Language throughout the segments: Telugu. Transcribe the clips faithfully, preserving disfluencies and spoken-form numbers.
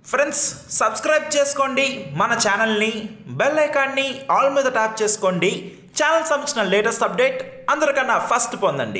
ఫ్రెండ్స్ సబ్స్క్రైబ్ చేసుకోండి మన ఛానల్ని, బెల్ ఐకాన్ని ఆల్ మీద ట్యాప్ చేసుకోండి. ఛానల్ సంబంధించిన లేటెస్ట్ అప్డేట్ అందరికన్నా ఫస్ట్ పొందండి.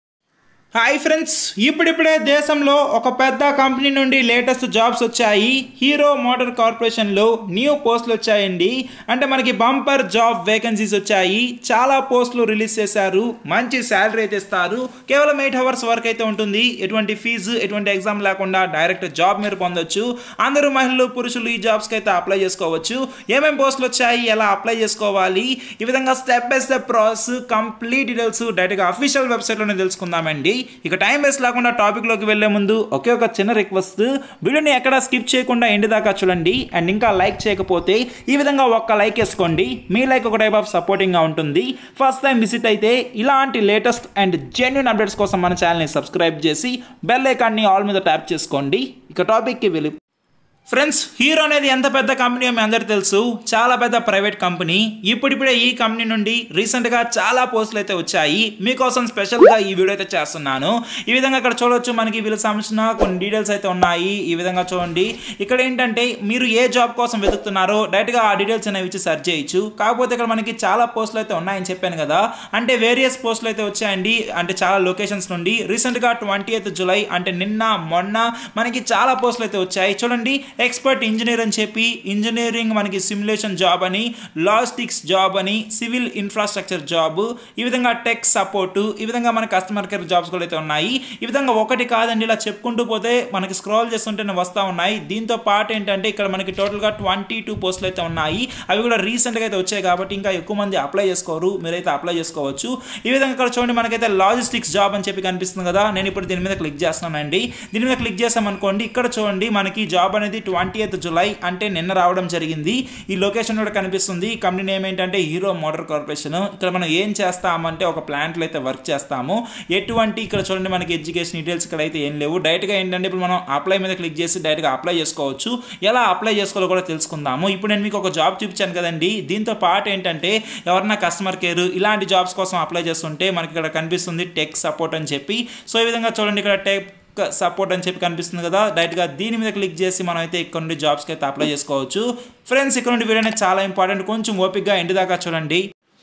హాయ్ ఫ్రెండ్స్, ఇప్పుడిప్పుడే దేశంలో ఒక పెద్ద కంపెనీ నుండి లేటెస్ట్ జాబ్స్ వచ్చాయి. హీరో మోటార్ కార్పొరేషన్లో న్యూ పోస్టులు వచ్చాయండి. అంటే మనకి బంపర్ జాబ్ వేకెన్సీస్ వచ్చాయి. చాలా పోస్టులు రిలీజ్ చేశారు. మంచి శాలరీ అయితే ఇస్తారు. కేవలం ఎయిట్ అవర్స్ వరకు అయితే ఉంటుంది. ఎటువంటి ఫీజు ఎటువంటి ఎగ్జామ్ లేకుండా డైరెక్ట్ జాబ్ మీరు పొందొచ్చు. అందరూ మహిళలు పురుషులు ఈ జాబ్స్కి అయితే అప్లై చేసుకోవచ్చు. ఏమేమి పోస్టులు వచ్చాయి, ఎలా అప్లై చేసుకోవాలి, ఈ విధంగా step by step process complete details డైరెక్ట్గా అఫీషియల్ వెబ్సైట్లోనే తెలుసుకుందామండి. ఇక టైం వేస్ట్ లేకుండా టాపిక్లోకి వెళ్లే ముందు ఒకే ఒక చిన్న రిక్వెస్ట్, వీడియోని ఎక్కడ స్కిప్ చేయకుండా ఎండ్ దాకా చూడండి. అండ్ ఇంకా లైక్ చేయకపోతే ఈ విధంగా ఒక్క లైక్ వేసుకోండి. మీ లైక్ ఒక టైప్ ఆఫ్ సపోర్టింగ్గా ఉంటుంది. ఫస్ట్ టైం విజిట్ అయితే ఇలాంటి లేటెస్ట్ అండ్ జెన్యూన్ అప్డేట్స్ కోసం మన ఛానల్ని సబ్స్క్రైబ్ చేసి బెల్ ఐకాన్ని ఆల్ మీద ట్యాప్ చేసుకోండి. ఇక టాపిక్కి వెళ్ళి ఫ్రెండ్స్, హీరో అనేది ఎంత పెద్ద కంపెనీ మీ అందరికీ తెలుసు. చాలా పెద్ద ప్రైవేట్ కంపెనీ. ఇప్పుడిప్పుడే ఈ కంపెనీ నుండి రీసెంట్గా చాలా పోస్టులు అయితే వచ్చాయి. మీకోసం స్పెషల్గా ఈ వీడియో అయితే చేస్తున్నాను. ఈ విధంగా ఇక్కడ చూడవచ్చు, మనకి వీళ్ళకి సంబంధించిన కొన్ని డీటెయిల్స్ అయితే ఉన్నాయి. ఈ విధంగా చూడండి. ఇక్కడ ఏంటంటే మీరు ఏ జాబ్ కోసం వెతుకుతున్నారో డైరెక్ట్గా ఆ డీటెయిల్స్ అనేవి ఇచ్చి సెర్చ్ చేయొచ్చు. కాకపోతే ఇక్కడ మనకి చాలా పోస్టులు అయితే ఉన్నాయని చెప్పాను కదా, అంటే వేరియస్ పోస్టులు అయితే వచ్చాయండి. అంటే చాలా లొకేషన్స్ నుండి రీసెంట్గా ట్వంటీ ఎయిత్ జూలై అంటే నిన్న మొన్న మనకి చాలా పోస్టులు అయితే వచ్చాయి. చూడండి, ఎక్స్పర్ట్ ఇంజనీర్ అని చెప్పి ఇంజనీరింగ్ మనకి సిమ్యులేషన్ జాబ్ అని, లాజిస్టిక్స్ జాబ్ అని, సివిల్ ఇన్ఫ్రాస్ట్రక్చర్ జాబ్, ఈ విధంగా టెక్ సపోర్టు, ఈ విధంగా మన కస్టమర్ కేర్ జాబ్స్ కూడా అయితే ఉన్నాయి. ఈ విధంగా ఒకటి కాదండి, ఇలా చెప్పుకుంటూ పోతే మనకి స్క్రోల్ చేస్తుంటేనే వస్తూ ఉన్నాయి. దీంతో పాటు ఏంటంటే ఇక్కడ మనకి టోటల్గా ట్వంటీ టూ పోస్టులు అయితే ఉన్నాయి. అవి కూడా రీసెంట్గా అయితే వచ్చాయి కాబట్టి ఇంకా ఎక్కువ మంది అప్లై చేసుకోరు. మీరైతే అప్లై చేసుకోవచ్చు. ఈ విధంగా ఇక్కడ చూడండి, మనకైతే లాజిస్టిక్స్ జాబ్ అని చెప్పి కనిపిస్తుంది కదా. నేను ఇప్పుడు దీని మీద క్లిక్ చేస్తున్నానండి. దీని మీద క్లిక్ చేసామనుకోండి, ఇక్కడ చూడండి మనకి జాబ్ అనేది ట్వంటీ ఎయిత్ జూలై అంటే నిన్న రావడం జరిగింది. ఈ లొకేషన్ కూడా కనిపిస్తుంది. కంపెనీ నేమ్ ఏంటంటే హీరో మోటార్ కార్పొరేషన్. ఇక్కడ మనం ఏం చేస్తామంటే ఒక ప్లాంట్లో అయితే వర్క్ చేస్తాము. ఎటువంటి ఇక్కడ చూడండి మనకి ఎడ్యుకేషన్ డీటెయిల్స్ ఇక్కడ అయితే ఏం లేవు. డైరెక్ట్గా ఏంటంటే ఇప్పుడు మనం అప్లై మీద క్లిక్ చేసి డైరెక్ట్గా అప్లై చేసుకోవచ్చు. ఎలా అప్లై చేసుకోవాలో కూడా తెలుసుకుందాము. ఇప్పుడు నేను మీకు ఒక జాబ్ చూపించాను కదండి. దీంతో పాటు ఏంటంటే ఎవరన్నా కస్టమర్ కేర్ ఇలాంటి జాబ్స్ కోసం అప్లై చేస్తుంటే మనకి ఇక్కడ కనిపిస్తుంది టెక్ సపోర్ట్ అని చెప్పి. సో ఈ విధంగా చూడండి, ఇక్కడ టెక్ సపోర్ట్ అని చెప్పి కనిపిస్తుంది కదా. డైరెక్ట్గా దీని మీద క్లిక్ చేసి మనం అయితే ఇక్కడ నుండి జాబ్స్కి అయితే అప్లై చేసుకోవచ్చు. ఫ్రెండ్స్, ఇక్కడ నుండి వీడియో అనేది చాలా ఇంపార్టెంట్. కొంచెం ఓపిక్గా ఎండ్ దాకా చూడండి.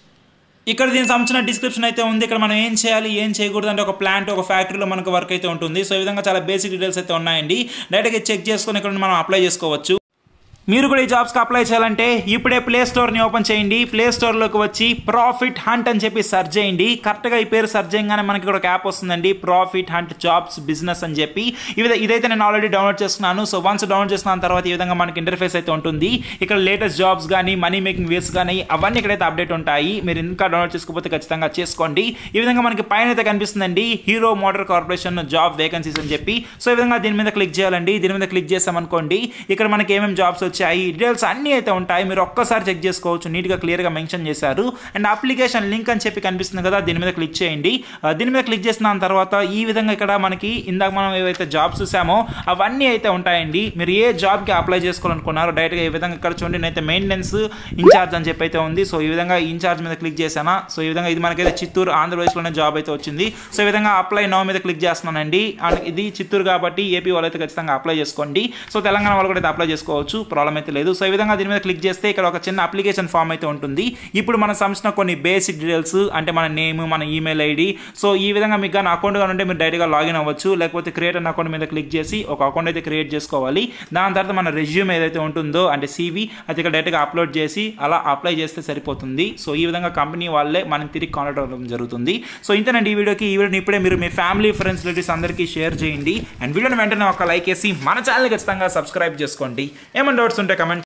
ఇక్కడ దీనికి సంబంధించిన డిస్క్రిప్షన్ అయితే ఉంది. ఇక్కడ మనం ఏం చేయాలి ఏం చేయకూడదు అంటే ఒక ప్లాంట్ ఒక ఫ్యాక్టరీలో మనకు వర్క్ అయితే ఉంటుంది. సో ఈ విధంగా చాలా బేసిక్ డీటెయిల్స్ అయితే ఉన్నాయండి. డైరెక్ట్గా చెక్ చేసుకొని ఇక్కడ మనం అప్లై చేసుకోవచ్చు. మీరు కూడా ఈ జాబ్స్కి అప్లై చేయాలంటే ఇప్పుడే ప్లే స్టోర్ని ఓపెన్ చేయండి. ప్లే స్టోర్లోకి వచ్చి ప్రాఫిట్ హంట్ అని చెప్పి సెర్చ్ చేయండి. కరెక్ట్గా ఈ పేరు సెర్చ్ చేయగానే మనకి ఇక్కడ ఒక యాప్ వస్తుందండి, ప్రాఫిట్ హంట్ జాబ్స్ బిజినెస్ అని చెప్పి. ఇది ఇదైతే నేను ఆల్రెడీ డౌన్లోడ్ చేసుకున్నాను. సో వన్స్ డౌన్లోడ్ చేసిన తర్వాత ఈ విధంగా మనకి ఇంటర్ఫేస్ అయితే ఉంటుంది. ఇక్కడ లేటెస్ట్ జాబ్స్ కానీ మనీ మేకింగ్ వేస్ కానీ అవన్నీ ఇక్కడైతే అప్డేట్ ఉంటాయి. మీరు ఇంకా డౌన్లోడ్ చేసుకోకపోతే ఖచ్చితంగా చేసుకోండి. ఈ విధంగా మనకి పైన అయితే కనిపిస్తుందండి Hero Motor Corporation job vacancies అని చెప్పి. సో ఈ విధంగా దీని మీద క్లిక్ చేయాలండి. దీని మీద క్లిక్ చేసామనుకోండి, ఇక్కడ మనకి ఏమేమి జాబ్స్ వచ్చాయి డీటెయిల్స్ అన్నీ అయితే ఉంటాయి. మీరు ఒక్కసారి చెక్ చేసుకోవచ్చు. నీట్గా క్లియర్గా మెన్షన్ చేశారు. అండ్ అప్లికేషన్ లింక్ అని చెప్పి కనిపిస్తుంది కదా, దీని మీద క్లిక్ చేయండి. దీని మీద క్లిక్ చేసిన తర్వాత ఈ విధంగా ఇక్కడ మనకి ఇందాక మనం ఏవైతే జాబ్స్ చూసామో అవన్నీ అయితే ఉంటాయండి. మీరు ఏ జాబ్కి అప్లై చేసుకోవాలనుకున్నారో డైరెక్ట్గా ఈ విధంగా ఇక్కడ చూడండి, నేనైతే మెయింటెనెన్స్ ఇన్ఛార్జ్ అని చెప్పి అయితే ఉంది. సో ఈ విధంగా ఇన్ఛార్జ్ మీద క్లిక్ చేశానా. సో ఈ విధంగా ఇది మనకైతే చిత్తూరు ఆంధ్రప్రదేశ్లోనే జాబ్ అయితే వచ్చింది. సో ఈ విధంగా అప్లై నౌ మీద క్లిక్ చేస్తున్నానండి. అండ్ ఇది చిత్తూరు కాబట్టి ఏపీ వాళ్ళు అయితే ఖచ్చితంగా అప్లై చేసుకోండి. సో తెలంగాణ వాళ్ళు కూడా అయితే అప్లై చేసుకోవచ్చు, ప్రాబ్లం అయితే లేదు. సో ఈ విధంగా దీని మీద క్లిక్ చేస్తే ఇక్కడ ఒక చిన్న అప్లికేషన్ ఫామ్ అయితే ఉంటుంది. ఇప్పుడు మనం సంబంధించిన కొన్ని బేసిక్ డీటెయిల్స్ అంటే మన నేమ్, మన ఈమెయిల్ ఐడి. సో ఈ విధంగా మీకు కానీ అకౌంట్ కానీ ఉంటే మీరు డైరెక్ట్గా లాగిన్ అవ్వచ్చు. లేకపోతే క్రియేట్ అన్న అకౌంట్ మీద క్లిక్ చేసి ఒక అకౌంట్ అయితే క్రియేట్ చేసుకోవాలి. దాని తర్వాత మన రెజ్యూమ్ ఏదైతే ఉంటుందో అంటే సీవీ అది ఇక్కడ డైరెక్ట్గా అప్లోడ్ చేసి అలా అప్లై చేస్తే సరిపోతుంది. సో ఈ విధంగా కంపెనీ వాళ్ళే మనం తిరిగి కాంటాక్ట్ అవ్వడం జరుగుతుంది. సో ఇంతేనండి ఈ వీడియోకి. ఈ వీడియోని ఇప్పుడే మీరు మీ ఫ్యామిలీ ఫ్రెండ్స్ రిలేటివ్స్ అందరికీ షేర్ చేయండి. అండ్ వీడియోని వెంటనే ఒక లైక్ వేసి మన ఛానల్ని ఖచ్చితంగా సబ్స్క్రైబ్ చేసుకోండి. ఏమైనా డౌట్స్ ఉంటే కమెంట్